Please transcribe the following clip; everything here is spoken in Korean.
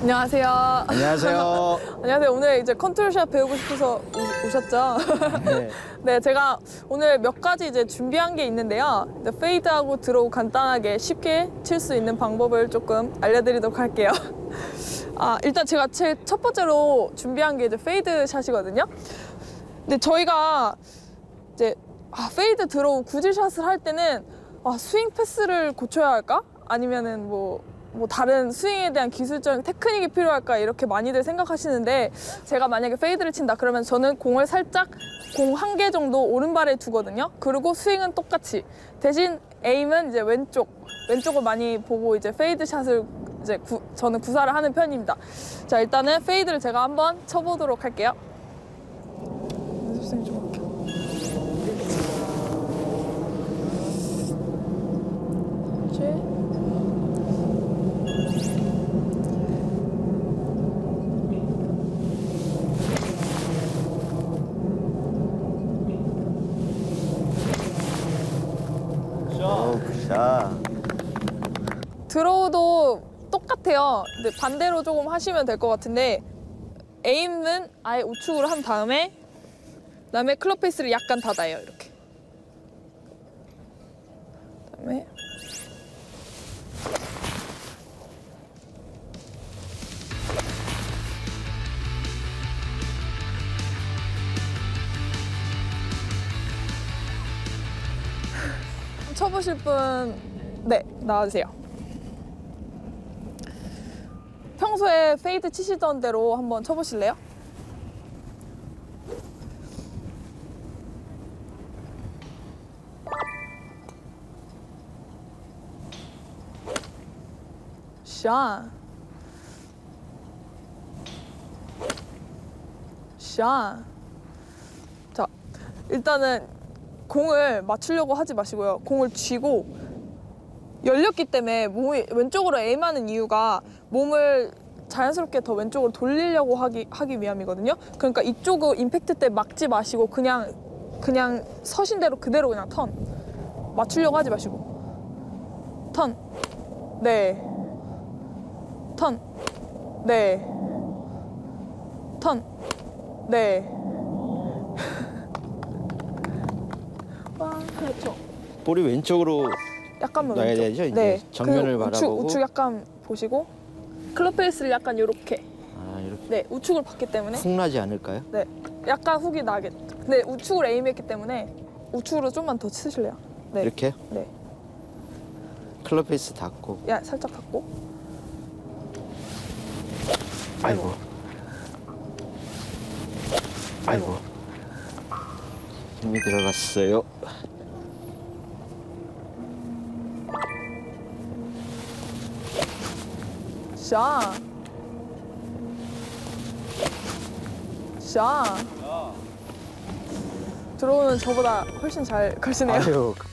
안녕하세요. 안녕하세요. 안녕하세요. 오늘 이제 컨트롤샷 배우고 싶어서 오셨죠? 네. 네, 제가 오늘 몇 가지 이제 준비한 게 있는데요. 이제 페이드하고 드로우 간단하게 쉽게 칠 수 있는 방법을 조금 알려드리도록 할게요. 일단 제가 제일 첫 번째로 준비한 게 이제 페이드 샷이거든요. 근데 저희가 이제 페이드 드로우 구질샷을 할 때는 스윙 패스를 고쳐야 할까? 아니면은 뭐 다른 스윙에 대한 기술적인 테크닉이 필요할까 이렇게 많이들 생각하시는데, 제가 만약에 페이드를 친다 그러면 저는 공을 살짝 공 한 개 정도 오른발에 두거든요. 그리고 스윙은 똑같이, 대신 에임은 이제 왼쪽을 많이 보고 이제 페이드 샷을 이제 저는 구사를 하는 편입니다. 자, 일단은 페이드를 제가 한번 쳐보도록 할게요. 연습생 좀 할게요. 굿샷. 드로우도 똑같아요. 근데 반대로 조금 하시면 될 것 같은데, 에임은 아예 우측으로 한 다음에 그다음에 클럽 페이스를 약간 닫아요. 이렇게. 그다음에 쳐보실 분, 네, 나와주세요. 평소에 페이드 치시던 대로 한번 쳐보실래요? 샷. 샷. 자, 일단은 공을 맞추려고 하지 마시고요. 공을 쥐고, 열렸기 때문에 몸이 왼쪽으로 에임하는 이유가 몸을 자연스럽게 더 왼쪽으로 돌리려고 하기 위함이거든요. 그러니까 이쪽을 임팩트 때 막지 마시고 그냥 서신 대로 그대로 그냥 턴. 맞추려고 하지 마시고. 턴. 네. 턴. 네. 턴. 네. 그렇죠. 볼이 왼쪽으로 약간만 놔야 왼쪽. 되죠? 이제 네. 정면을 바라보고. 우측 약간 보시고, 클럽 페이스를 약간 이렇게. 이렇게. 네, 우측을 봤기 때문에. 훅 나지 않을까요? 네, 약간 훅이 나겠죠. 근데 우측으로 에임했기 때문에 우측으로 좀만 더 치실래요? 네. 이렇게요? 네. 클럽 페이스 닫고. 살짝 닫고. 아이고. 아이고. 힘이 들어갔어요. 샷. 샷. 들어오는 저보다 훨씬 잘 걸시네요. 아유.